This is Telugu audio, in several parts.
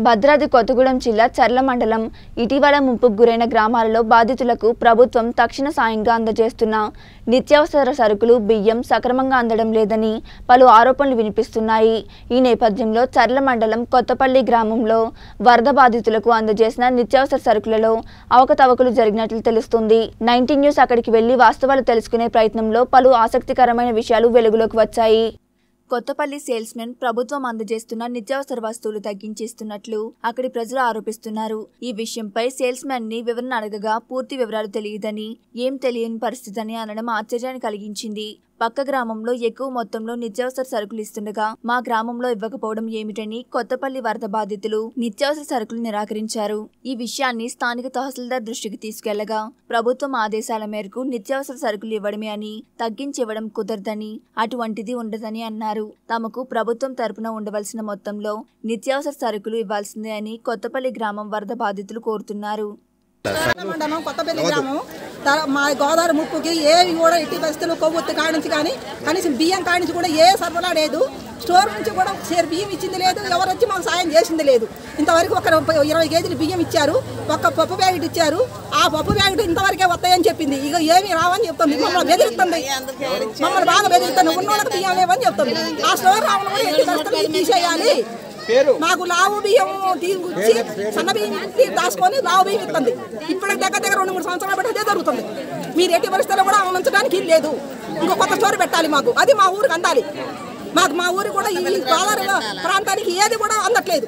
భద్రాద్రి కొత్తగూడెం జిల్లా చర్ల మండలం ఇటీవల ముంపుకు గురైన గ్రామాలలో బాధితులకు ప్రభుత్వం తక్షణ సాయంగా అందజేస్తున్న నిత్యావసర సరుకులు బియ్యం సక్రమంగా అందడం లేదని పలు ఆరోపణలు వినిపిస్తున్నాయి। ఈ నేపథ్యంలో చర్ల మండలం కొత్తపల్లి గ్రామంలో వరద బాధితులకు అందజేసిన నిత్యావసర సరుకులలో అవకతవకలు జరిగినట్లు తెలుస్తుంది। 19 న్యూస్ అక్కడికి వెళ్లి వాస్తవాలు తెలుసుకునే ప్రయత్నంలో పలు ఆసక్తికరమైన విషయాలు వెలుగులోకి వచ్చాయి। కొత్తపల్లి సేల్స్మెన్ ప్రభుత్వం అందజేస్తున్న నిత్యావసర వస్తువులు తగ్గించేస్తున్నట్లు అక్కడి ప్రజలు ఆరోపిస్తున్నారు। ఈ విషయంపై సేల్స్మెన్ ని వివరణ అడగగా పూర్తి వివరాలు తెలియదని, ఏం తెలియని పరిస్థితి అని అనడం ఆశ్చర్యాన్ని కలిగించింది। పక్క గ్రామంలో ఎక్కువ మొత్తంలో నిత్యావసర సరుకులు ఇస్తుండగా మా గ్రామంలో ఇవ్వకపోవడం ఏమిటని కొత్తపల్లి వరద బాధితులు నిత్యావసర సరుకులు నిరాకరించారు। ఈ విషయాన్ని స్థానిక తహసీల్దార్ దృష్టికి తీసుకెళ్లగా ప్రభుత్వం ఆదేశాల మేరకు నిత్యావసర సరుకులు ఇవ్వడమే అని తగ్గించివ్వడం కుదరదని, అటువంటిది ఉండదని అన్నారు। తమకు ప్రభుత్వం తరపున ఉండవలసిన మొత్తంలో నిత్యావసర సరుకులు ఇవ్వాల్సిందే అని కొత్తపల్లి గ్రామం వరద బాధితులు కోరుతున్నారు। మండలం కొత్తపల్లి గ్రామం మా గోదావరి ముప్పుకి ఏవి కూడా ఎట్టి పరిస్థితులు కొవ్వొత్తి కాడించి కానీ కనీసం బియ్యం కాడించి కూడా ఏ సరఫరా లేదు। స్టోర్ నుంచి కూడా ఒకసారి బియ్యం ఇచ్చింది లేదు, ఎవరు వచ్చి మాకు సాయం చేసింది లేదు। ఇంతవరకు ఒక 20 కేజీలు బియ్యం ఇచ్చారు, ఒక్క పప్పు ప్యాకెట్ ఇచ్చారు। ఆ పప్పు ప్యాకెట్ ఇంతవరకే వస్తాయని చెప్పింది, ఇక ఏమి రావని చెప్తుంది, మమ్మల్ని బెదిరిస్తుంది, మమ్మల్ని బాగా బెదిరిస్తుంది, ఉన్నోళ్ళకి బియ్యం లేవని చెప్తుంది। ఆ స్టోర్ రావడం కూడా ఎట్టి పరిస్థితులు తీసేయాలి। మాకు లావు బియ్యం తీసుకొచ్చి సన్న బియ్యం దాచుకొని లావు బియ్యం ఇస్తుంది। ఇప్పుడు దగ్గర 2-3 సంవత్సరాలు బట్టి అదే జరుగుతుంది। మీరు ఎట్టి పరిస్థితుల్లో కూడా ఉంచడానికి లేదు, ఇంకో కొత్త స్టోర్ పెట్టాలి మాకు, అది మా ఊరికి అందాలి। మా ఊరు కూడా ఈ గోదావరి ప్రాంతానికి ఏది కూడా అందట్లేదు,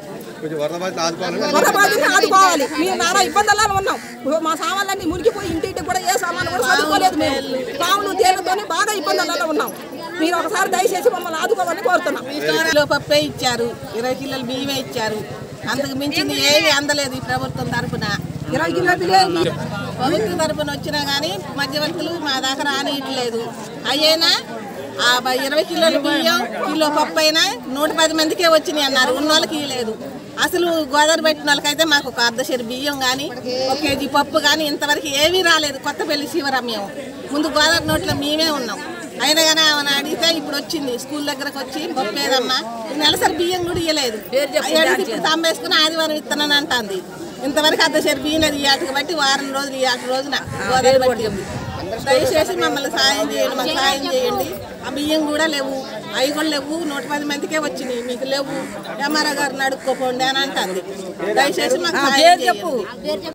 వరద బాధితులను ఆదుకోవాలి। మేము నానా ఇబ్బందుల్లో ఉన్నాం, మా సామాన్లన్నీ మునిగిపోయి ఇంటికి కూడా ఏ సామాన్లు కూడా చదువుకోలేదు, మేము పాములు తేళ్లతోనే బాగా ఇబ్బందులలో ఉన్నాం। మీరు ఒకసారి దయచేసి మమ్మల్ని ఆదుకోవాలని కోరుతున్నాం। కిలో పప్పే ఇచ్చారు, 20 కిలోలు బియ్యమే ఇచ్చారు, అంతకు మించింది ఏమి అందలేదు। ఈ ప్రభుత్వం తరఫున 20 కిలోల బియ్యం ప్రభుత్వం తరఫున వచ్చినా కానీ మధ్యవర్తులు మా దాకా రానియట్లేదు। అయ్యేనా 20 కిలోల బియ్యం కిలో పప్పు అయినా 110 మందికే వచ్చినాయి అన్నారు, ఉన్న వాళ్ళకి లేదు। అసలు గోదావరి పెట్టిన వాళ్ళకైతే మాకు ఒక అర్ధశేరు బియ్యం కానీ 1 కేజీ పప్పు కానీ ఇంతవరకు ఏమీ రాలేదు। కొత్తపల్లి శివరామ్యం ముందు గోదావరి నోట్లో మేమే ఉన్నాం, అయినా కానీ ఆమెను అడిగితే ఇప్పుడు వచ్చింది స్కూల్ దగ్గరకు వచ్చి పప్పేదమ్మా నెలసరి బియ్యం కూడా ఇవ్వలేదు, ఇప్పుడు తాంబేసుకుని ఆదివారం ఇస్తానని అంటుంది। ఇంతవరకు అర్ధశేరు బియ్యం లేదు, ఈ బట్టి వారం రోజులు ఈ రోజున గోదావరి బట్టి దయచేసి మమ్మల్ని సాయం చేయండి, మాకు సాయం చేయండి। ఆ బియ్యం కూడా లేవు, అవి కూడా లేవు, 110 మందికే వచ్చినాయి, మీకు లేవు, ఎంఆర్ఓ గారిని అడుక్కోపోండి అని అంటుంది। దయచేసి మాకు సాయం చేయండి।